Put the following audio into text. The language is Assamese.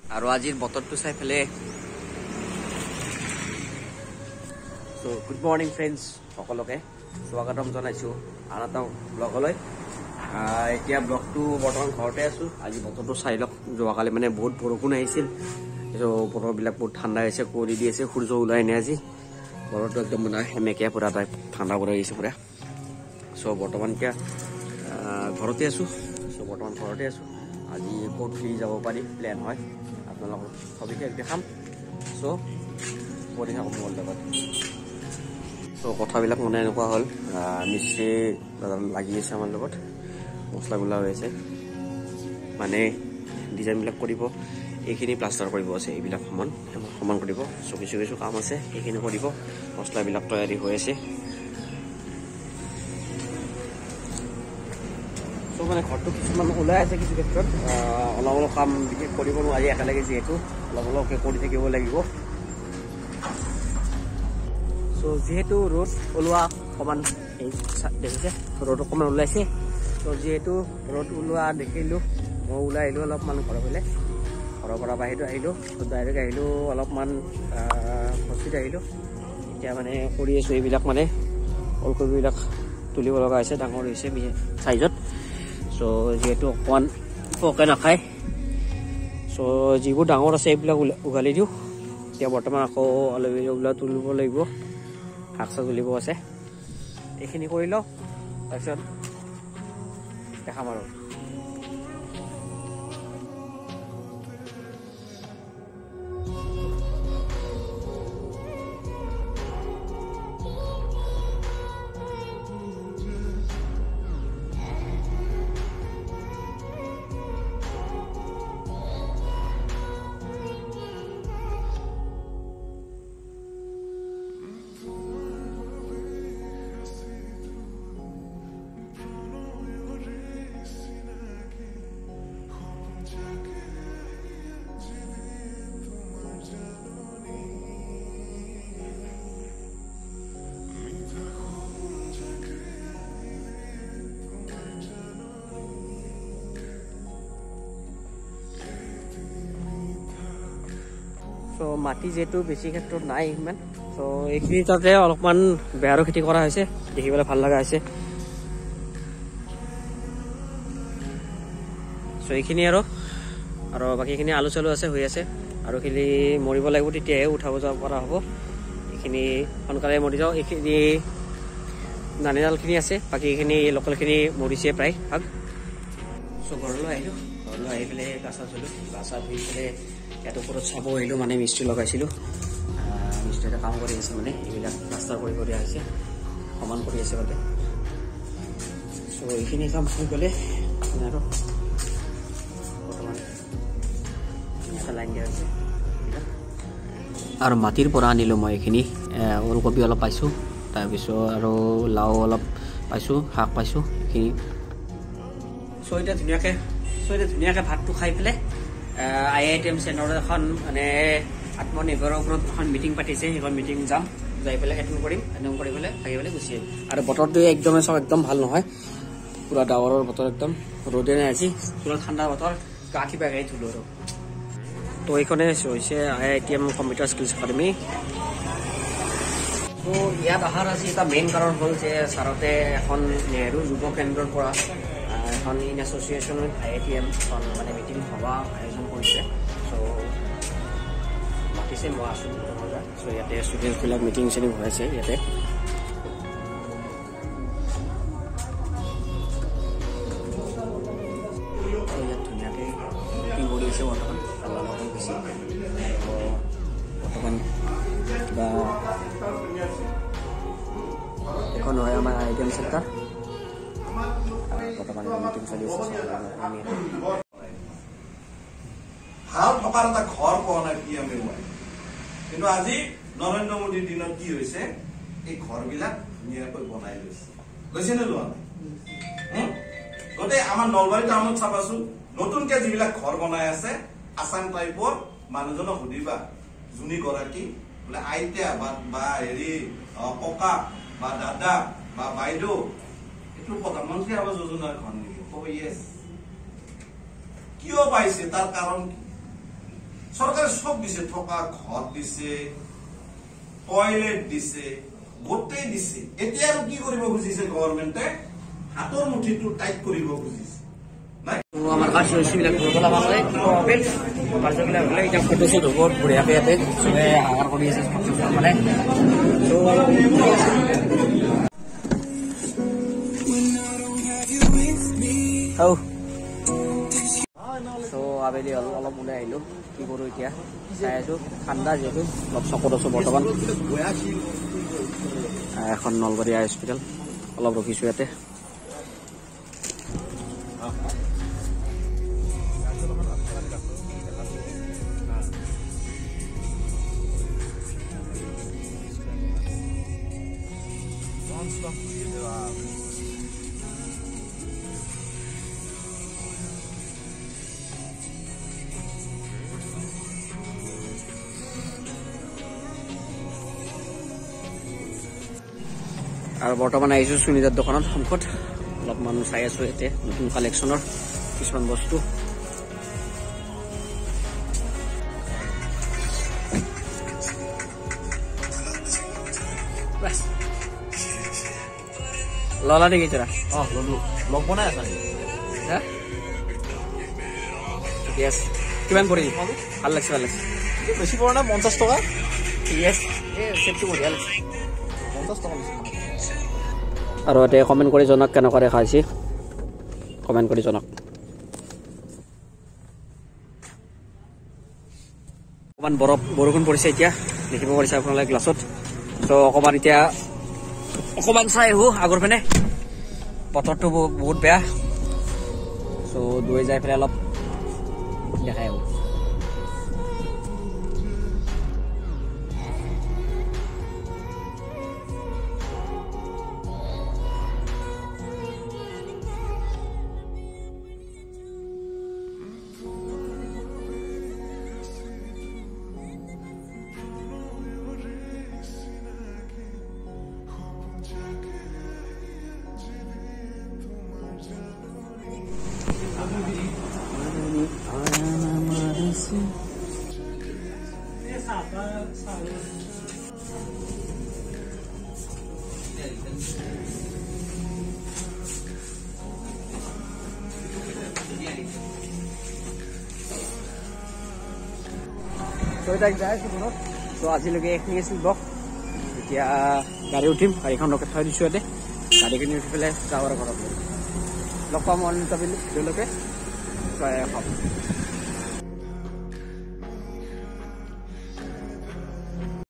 আৰু আজিৰ বতৰটো চাই ফেলে সো গুড মৰ্নিং ফ্ৰেন্ডস সকলোকে স্বাগতম জনাইছো আন এটা ব্লগলৈ এতিয়া ব্লগটো বৰ্তমান ঘৰতে আছো আজি বতৰটো চাই লওক যোৱাকালি মানে বহুত বৰষুণ আহিছিল সো বতৰবিলাক বহুত ঠাণ্ডা হৈছে কৰি দি আছে সূৰ্য ওলাই নাই আজি বতৰটো একদম মানে হেমেকিয়া পুৰা টাইপ ঠাণ্ডা কৰি আহিছে পুৰা সো বৰ্তমান এতিয়া ঘৰতে আছো আজি ক'ত ফ্ৰী যাব পাৰি প্লেন হয় আপোনালোকক সবিশেষ দেখাম সো পঢ়ি থাকক মোৰ লগত সো কথাবিলাক মানে এনেকুৱা হ'ল মিস্ত্ৰী লাগি আছে আমাৰ লগত মছলাগুলা হৈ আছে মানে ডিজাইনবিলাক কৰিব এইখিনি প্লাষ্টাৰ কৰিব আছে এইবিলাক সমান কৰিব সো কিছু কাম আছে এইখিনি কৰিব মছলাবিলাক তৈয়াৰী হৈ আছে সো মানে ঘৰটো কিছুমান ওলাই আছে কিছু ক্ষেত্ৰত অলপ কাম বিশেষ কৰিব নোৱাৰি একেলগে যিহেতু অলপকে কৰি থাকিব লাগিব সো যেহেতু ৰ'দ ওলোৱা অকণমান দেখিছে ৰ'দ অকণমান ওলাইছে তো যেহেতু ৰ'দ ওলোৱা দেখিলোঁ মই ওলাই আহিলোঁ অলপমান ঘৰৰ পৰা বাহিৰত আহিলোঁ ডাইৰেক্ট আহিলোঁ অলপমান হস্পিটেল আহিলোঁ এতিয়া মানে কৰি আছোঁ এইবিলাক মানে ওলকবিবিলাক তুলিব লগা হৈছে ডাঙৰ হৈছে চাইজত সো যেহেতু অকণমান পোকে নাখায় সো যিবোৰ ডাঙৰ আছে এইবিলাক উঘালি দিওঁ এতিয়া বৰ্তমান আকৌ অলপ তুলিব লাগিব শাক চাক তুলিব আছে এইখিনি কৰি লওঁ তাৰপিছত দেখাম আৰু সো মাটি যেহেতু বেছি ক্ষেত্ৰত নাই ইমান সো এইখিনি তাতে অলপমান বেহাৰৰ খেতি কৰা হৈছে দেখিবলৈ ভাল লগা হৈছে সো এইখিনি আৰু বাকীখিনি আলু চালু আছে হৈ আছে আৰু খিনি মৰিব লাগিব তেতিয়াহে উঠাব যাব পৰা হ'ব এইখিনি সোনকালে মৰি যাওঁ এইখিনি নানিডালখিনি আছে বাকীখিনি লোকেলখিনি মৰিছে প্ৰায় ভাগ সো ঘৰলৈ আহিলোঁ আহি পেলাই গা চা ধুই পেলাই ইয়াত ওপৰত চাব আহিলোঁ মানে মিস্ত্ৰী লগাইছিলোঁ মিস্ত্ৰীতে কাম কৰি আছে মানে এইবিলাক প্লাষ্টাৰ কৰি দিয়া হৈছে সমান কৰি আছে মানে সো এইখিনি কাম হৈ গ'লে আৰু বৰ্তমান এটা লাইন দিয়া হৈছে আৰু মাটিৰ পৰা আনিলোঁ মই এইখিনি ওলকবি অলপ পাইছোঁ তাৰপিছত আৰু লাও অলপ পাইছোঁ শাক পাইছোঁ এইখিনি সো এতিয়া ধুনীয়াকৈ ভাতটো খাই পেলাই IITM চেণ্টাৰত এখন মানে আত্মনিৰ্ভৰৰ ওপৰত এখন মিটিং পাতিছে সেইখন মিটিং যাম যাই পেলাই এটেণ্ড কৰি পেলাই থাকি পেলাই গুচি আহিম আৰু বতৰটো একদম ভাল নহয় পুৰা ডাৱৰৰ বতৰ একদম ৰ'দে নাই আজি পুৰা ঠাণ্ডা বতৰ গা কিবা গাই ধুলোঁ আৰু তো এইখনে হৈছে IITM কম্পিউটাৰ স্কিলছ একাডেমি তো ইয়াত অহাৰ আজি এটা মেইন কাৰণ হ'ল যে ছাৰতে এখন নেহৰু যুৱ কেন্দ্ৰৰ পৰা এখন ইন এছ'চিয়েশ্যন উইথ IITM এখন মানে মিটিং সভা আয়োজন কৰিছে চ' মাতিছে মই আছোঁ চ' ইয়াতে ষ্টুডেণ্টছবিলাক মিটিং চিটিং হৈ আছে ইয়াতে ইয়াত ধুনীয়াকৈ মিটিং কৰি আছে বৰ্তমান বেছি বৰ্তমান কিবা এখন হয় আমাৰ IITM চেণ্টাৰ ভাল থকাৰ এটা ঘৰ পোৱা নাই PM কিন্তু আজি নৰেন্দ্ৰ মোদীৰ দিনত কি হৈছে এই ঘৰবিলাক ধুনীয়াকৈ বনাই লৈছে নে লোৱা নাই গোটেই আমাৰ নলবাৰী টাউনত চাবাচোন নতুনকে যিবিলাক ঘৰ বনাই আছে আছাম টাইপৰ মানুহজনক সুধিবা যোনী গৰাকী বোলে আইতা বা হেৰি ককা বা দাদা বা বাইদেউ এইটো প্ৰধানমন্ত্ৰী আৱাস যোজনাৰ ঘৰ নেকি ক'ব ইয়েছ কিয় পাইছে তাৰ কাৰণ কি চৰকাৰে সব দিছে, থকা ঘৰ দিছে, টয়লেট দিছে, গোটেই দিছে। এতিয়া আৰু কি কৰিব খুজিছে গভৰ্ণমেণ্টে? হাতৰ মুঠিটো টাইট কৰিব খুজিছে। আমাৰ কাৰ্যসূচীবিলাক দুৰ্বলা মানুহে কি ক'ব আপেল কাৰ্যবিলাক হ'লে এতিয়া ফটো চুট হ'ব বঢ়িয়াকৈ ইয়াতে চবে হাহাৰ কৰি আছে মানে আবেলি অলপ ওলাই আহিলোঁ। কি কৰোঁ এতিয়া চাই আছোঁ, ঠাণ্ডা যিহেতু অলপ চকত আছোঁ বৰ্তমান। এখন নলবাৰী আই হস্পিটেল, অলপ ৰখিছোঁ ইয়াতে। আৰু বৰ্তমান আহিছোঁ সুনিতাৰ দোকানত সন্মুখত, অলপমান চাই আছোঁ ইয়াতে নতুন কালেকশ্যনৰ কিছুমান বস্তু। ললা নেকি তোৰা? লগ বনাই আছা নেকি? ঠিকে আছে। কিমান পৰিল? ভাল লাগিছে, ভাল লাগিছে। বেছি পৰা নাই, 50 টকা। ঠিক আছে, এই চেটটো বঢ়িয়া লাগিছে। 50 টকা বেছি। আৰু ইয়াতে কমেণ্ট কৰি জনাওক কেনেকুৱা দেখা হৈছে, কমেণ্ট কৰি জনাওক। অকণমান বৰষুণ পৰিছে এতিয়া, দেখিব পাৰিছে আপোনালোকে গ্লাছত। ত' অকণমান এতিয়া অকণমান চাই আহোঁ আগৰ পিনে, বতৰটো বহুত বেয়া। চ' দৌৰি যাই পেলাই অলপ দেখাই আহোঁ। তো আজিলৈকে এইখিনি আছিল ব্লগ। এতিয়া গাড়ী উঠিম, গাড়ীখন ৰখাই থৈ দিছোঁ ইয়াতে। গাড়ীখিনি উঠি পেলাই যাওঁ আৰু ঘৰত লগ পাম অন্য ভিডিঅ'লৈকে।